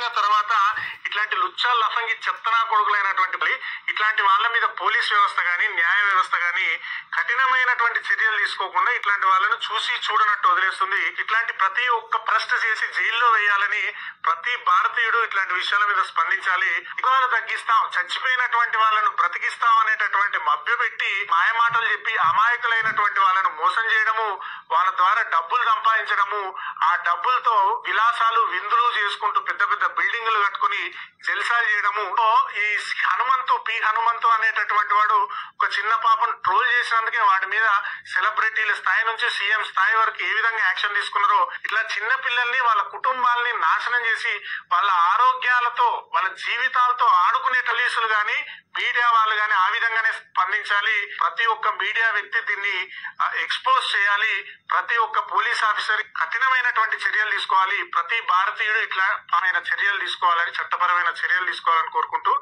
చేసిన తర్వాత ఇట్లాంటి లుచ్చా లఫంగి చెత్తనా కొడుకులైనటువంటి ఇట్లాంటి వాళ్ళ మీద పోలీస్ వ్యవస్థ కానీ న్యాయ వ్యవస్థ కానీ కఠినమైనటువంటి చర్యలు తీసుకోకుండా ఇట్లాంటి వాళ్ళను చూసి చూడనట్టు వదిలేస్తుంది. ఇట్లాంటి ప్రతి ఒక్క ప్రశ్న చేసి జైల్లో వేయాలని ప్రతి భారతీయుడు ఇట్లాంటి విషయాల మీద స్పందించాలి. ఇవాళ తగ్గిస్తాం, చచ్చిపోయినటువంటి వాళ్ళను బ్రతికిస్తాం అనేటటువంటి మభ్యపెట్టి మాయమాటలు చెప్పి అమాయకులైనటువంటి వాళ్ళను మోసం చేయడము, వాళ్ళ ద్వారా డబ్బులు సంపాదించడము, ఆ డబ్బులతో విలాసాలు విందులు చేసుకుంటూ పెద్ద పెద్ద బిల్డింగులు కట్టుకుని జల్సాలు చేయడము. ఈ హనుమంతు అనేటటువంటి వాడు ఒక చిన్న పాపను ట్రోల్ చేసినందుకే వాడి మీద సెలబ్రిటీల స్థాయి నుంచి సీఎం స్థాయి వరకు ఏ విధంగా యాక్షన్ తీసుకున్నారో ఇట్లా చిన్న పిల్లల్ని వాళ్ళ కుటుంబాలని నాశనం చేసి వాళ్ళ ఆరోగ్యాలతో వాళ్ళ జీవితాలతో ఆడుకునే పోలీసులు గాని మీడియా వాళ్ళు గాని ఆ విధంగానే స్పందించాలి. ప్రతి ఒక్క మీడియా వ్యక్తి దీన్ని ఎక్స్పోజ్ చేయాలి. ప్రతి ఒక్క పోలీస్ ఆఫీసర్ కఠినమైనటువంటి చర్యలు తీసుకోవాలి. ప్రతి భారతీయుడు ఇట్లా చర్యలు తీసుకోవాలని చట్టపరమైన చర్యలు తీసుకోవాలని కోరుకుంటూ